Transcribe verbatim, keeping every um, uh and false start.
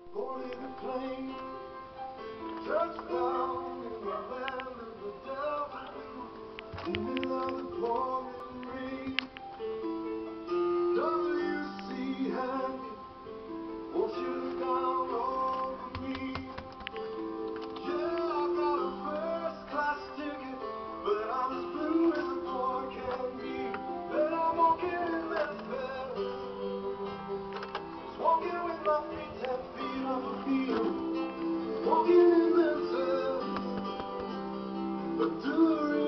Boarded a plane, touchdown in the land of the devil, in the middle of the pouring rain. W C hanging, won't you look down over me? Yeah, I got a first class ticket, but I'm as blue as a boy can be. And I'm walking in Memphis, just walking with my feet ten feet off the field. Walking in Memphis, but do the